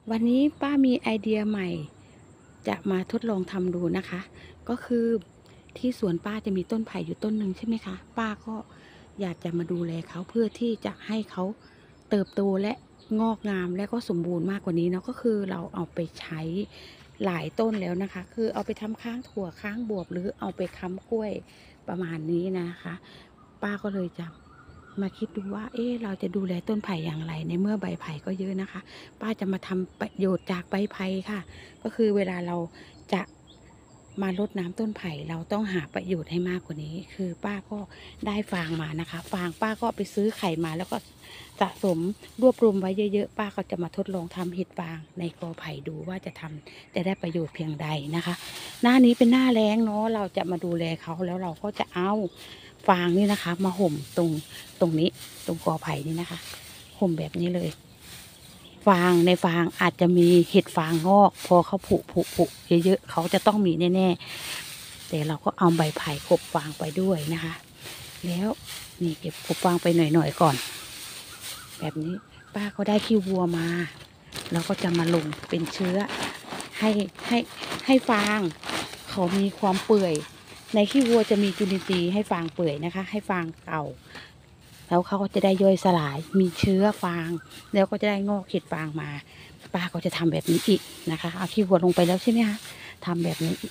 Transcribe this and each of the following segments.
วันนี้ป้ามีไอเดียใหม่จะมาทดลองทำดูนะคะ ก็คือที่สวนป้าจะมีต้นไผ่อยู่ต้นหนึ่งใช่ไหมคะป้าก็อยากจะมาดูแลเขาเพื่อที่จะให้เขาเติบโตและงอกงามและก็สมบูรณ์มากกว่านี้เนาะก็คือเราเอาไปใช้หลายต้นแล้วนะคะคือเอาไปทำค้างถั่วค้างบวบหรือเอาไปค้ำกล้วยประมาณนี้นะคะป้าก็เลยจะมาคิดดูว่าเราจะดูแลต้นไผ่อย่างไรในเมื่อใบไผ่ก็เยอะนะคะ ป้าจะมาทำประโยชน์จากใบไผ่ค่ะก็คือเวลาเราจะมารดน้ำต้นไผ่เราต้องหาประโยชน์ให้มากกว่านี้คือป้าก็ได้ฟางมานะคะฟางป้าก็ไปซื้อไข่มาแล้วก็สะสมรวบรวมไว้เยอะๆป้าก็จะมาทดลองทำเห็ดฟางในกอไผ่ดูว่าจะได้ประโยชน์เพียงใดนะคะหน้านี้เป็นหน้าแล้งเนาะเราจะมาดูแลเขาแล้วเราก็จะเอาฟางนี่นะคะมาห่มตรงนี้ตรงกอไผ่นี่นะคะห่มแบบนี้เลย ฟางในฟางอาจจะมีเห็ดฟางงอกพอเขาผุเยอะๆเขาจะต้องมีแน่ๆแต่เราก็เอาใบไผ่กบฟางไปด้วยนะคะแล้วนี่เก็บกบฟางไปหน่อยๆก่อนแบบนี้ป้าก็ได้ขี้วัวมาเราก็จะมาลงเป็นเชื้อให้ให้ให้ฟางเขามีความเปื่อยในขี้วัวจะมีจุลินทรีย์ให้ฟางเปื่อยนะคะให้ฟางเก่าแล้วเขาก็จะได้ย่อยสลายมีเชื้อฟาง แล้วก็จะได้งอกเห็ดฟางมาป้าก็จะทำแบบนี้อีกนะคะเอาขี้วัวลงไปแล้วใช่ไหมคะทำแบบนี้อีก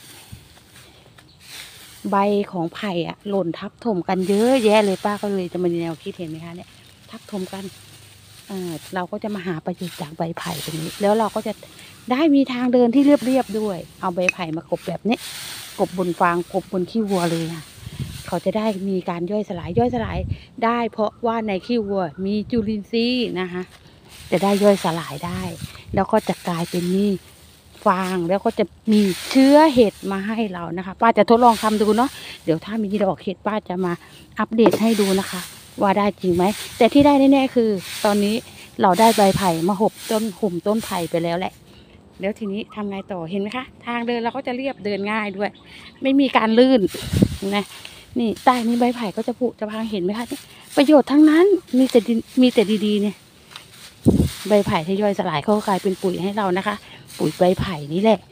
ใบของไผ่อะหล่นทับถมกันเยอะแยะเลยป้าก็เลยจะมาแนวคิดเห็นไหมคะเนี่ยทับถมกันเราก็จะมาหาประโยชน์จากใบไผ่ตรงนี้แล้วเราก็จะได้มีทางเดินที่เรียบๆด้วยเอาใบไผ่มากบแบบนี้กบบนฟางกบบนขี้วัวเลยค่ะเขาจะได้มีการย่อยสลายได้เพราะว่าในขี้วัวมีจุลินทรีย์นะคะ จะได้ย่อยสลายได้แล้วก็จะกลายเป็นนี่ฟางแล้วก็จะมีเชื้อเห็ดมาให้เรานะคะป้าจะทดลองทำดูเนาะเดี๋ยวถ้ามีดอกเห็ดป้าจะมาอัปเดตให้ดูนะคะว่าได้จริงไหมแต่ที่ได้แน่ๆคือตอนนี้เราได้ใบไผ่มาห่มต้นไผ่ไปแล้วแหละแล้วทีนี้ทำไงต่อเห็นไหมคะทางเดินเราก็จะเรียบเดินง่ายด้วยไม่มีการลื่นนะนี่ใต้นี้ใบไผ่ก็จะผุจะพังเห็นไหมคะประโยชน์ทั้งนั้นมีแต่ดีๆเนี่ย ใบไผ่ที่ย่อยสลายเขาก็กลายเป็นปุ๋ยให้เรานะคะปุ๋ยใบไผ่นี่แหละ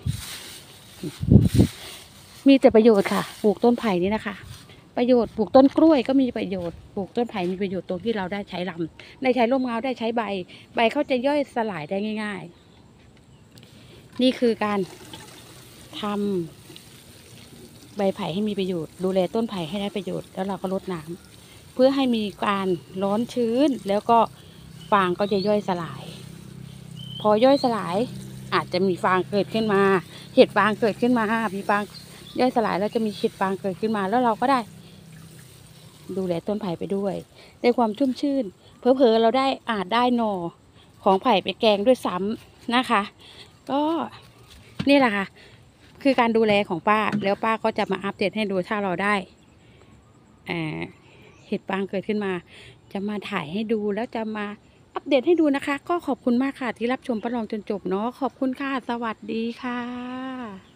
มีแต่ประโยชน์ค่ะปลูกต้นไผ่นี่นะคะประโยชน์ปลูกต้นกล้วยก็มีประโยชน์ปลูกต้นไผ่มีประโยชน์ตรงที่เราได้ใช้ลำได้ใช้ร่มเงาได้ใช้ใบเขาจะย่อยสลายได้ง่ายๆนี่คือการทำใบไผ่ให้มีประโยชน์ดูแลต้นไผ่ให้ได้ประโยชน์แล้วเราก็รดน้ำเพื่อให้มีการร้อนชื้นแล้วก็ฟางก็จะย่อยสลาย พอย่อยสลายอาจจะมีฟางเกิดขึ้นมาเห็ดฟางเกิดขึ้นมามีฟางย่อยสลายแล้วจะมีเห็ดฟางเกิดขึ้นมาแล้วเราก็ได้ดูแลต้นไผ่ไปด้วยได้ความชุ่มชื่นเผลอๆเราได้อาจได้หน่อของไผ่ไปแกงด้วยซ้ำนะคะก็นี่แหละค่ะคือการดูแลของป้าแล้วป้าก็จะมาอัปเดตให้ดูถ้าเราได้เห็ดฟางเกิดขึ้นมาจะมาถ่ายให้ดูแล้วจะมา อัปเดตให้ดูนะคะก็ขอบคุณมากค่ะที่รับชมป้าลองจนจบเนาะขอบคุณค่ะสวัสดีค่ะ